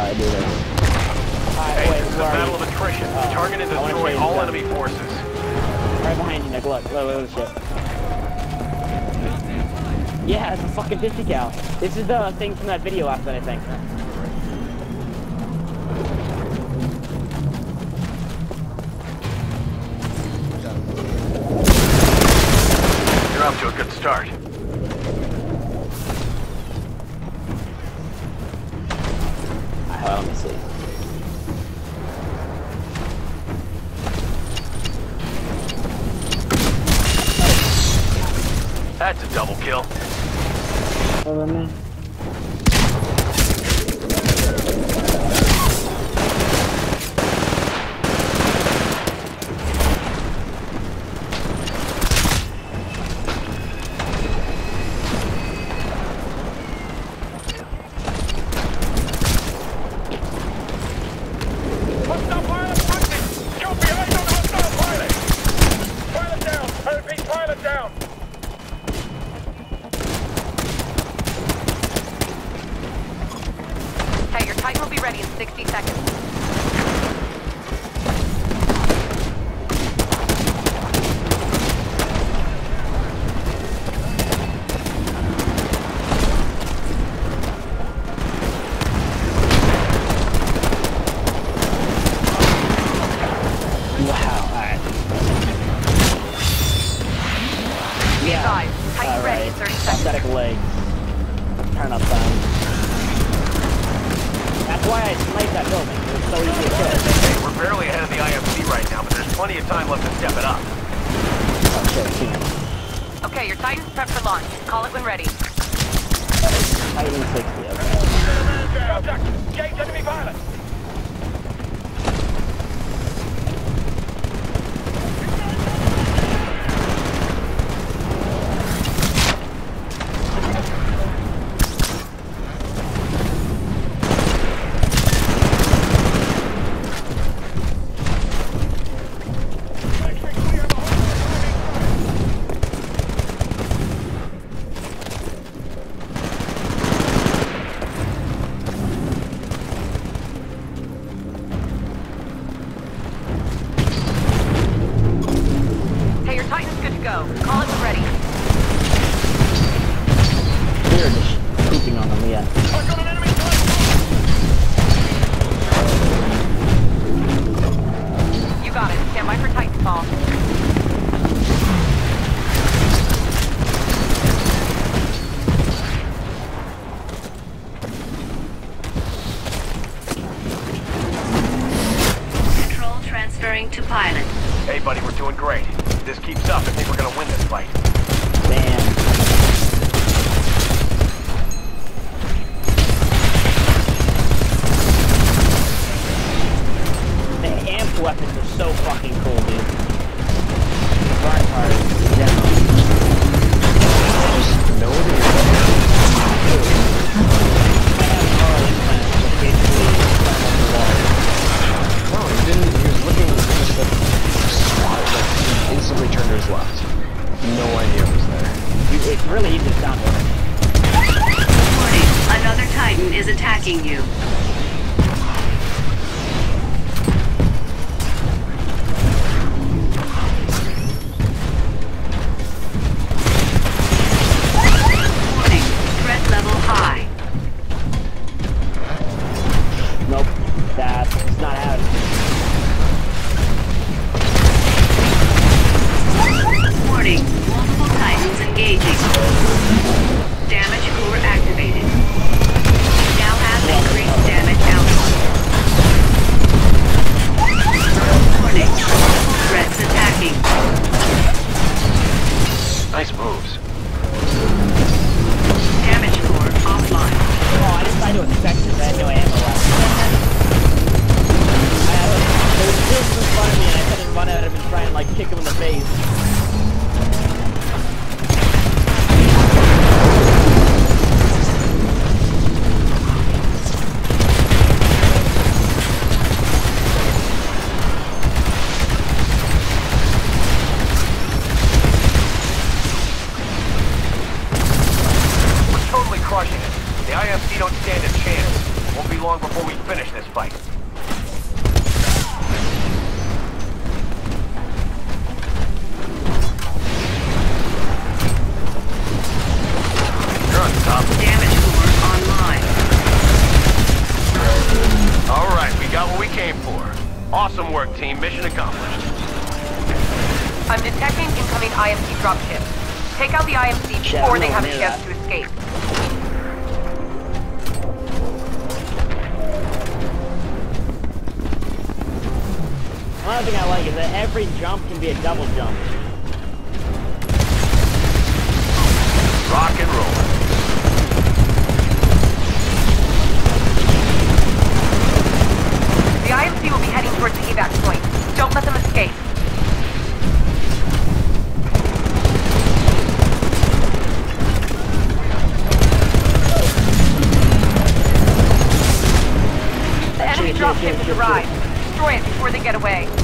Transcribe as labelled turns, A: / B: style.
A: Alright, do this. Alright,
B: Hey,
A: wait,
B: this is a battle of attrition. Target and destroy all enemy forces.
A: Right behind you, Nick. Look, shit. Yeah, it's a fucking 50 cal. This is the thing from that video outfit, I think.
B: You're off to a good start.
A: Alright, let me see.
B: That's a double kill.
A: Over me.
B: Hostile pilot punching! Go behind on hostile pilot! Pilot down! I repeat, pilot down!
C: Hey, your Titan will be ready in 60 seconds.
A: Wow, alright.
C: Be advised, Titan ready in 30 seconds.
A: Prosthetic legs. Turn upbound. That's why I sniped that building. It was so easy to kill.
B: Hey, we're barely ahead of the IMC right now, but there's plenty of time left to step it up.
A: Oh shit, can't.
C: Okay, your Titan's prepped for launch. Call it when ready.
A: Titan 60, okay.
B: Contact! Engage enemy pilot!
C: Hey, your Titan's good to go. Call it when ready.
A: We're just pooping on them, yeah.
B: I got an enemy pilot!
C: You got it. Stand by for Titanfall.
D: Control transferring to pilot.
B: Hey, buddy, we're doing great. If this keeps up, I think we're gonna win this fight.
A: Damn. The amp weapons are so fucking cool, dude. The front part is down.
E: No idea.
A: I have neural implants, but basically it's underwater.
E: No, he didn't. He was looking just like spot, like he instantly turned to his left. No idea what was there.
A: It's really easy to sound over.
D: Warning, another Titan is attacking you. Warning, threat level high.
A: Nope. That's not happening.
D: Warning, multiple Titans engaging. Damage core activated. Now have increased damage output. Warning, multiple threats attacking.
B: Nice moves.
D: Damage core offline.
A: Oh, I decided to expect this. I had no ammo left. There was kids in front of me and I couldn't run at him and try and like kick him in the face. We're
B: Totally crushing it. The IMC don't stand a chance. long before we finish this fight. You're on top.
D: Damage core online.
B: Alright, we got what we came for. Awesome work, team. Mission accomplished.
C: I'm detecting incoming IMC dropship. Take out the IMC
A: Shit,
C: before
A: I'm
C: they have a
A: nowhere near
C: chance
A: that.
C: to escape.
A: Another thing I like is that every jump can be a double jump.
B: Rock and roll.
C: The IMC will be heading towards the evac point. Don't let them escape. The enemy dropship has arrived. Destroy it before they get away.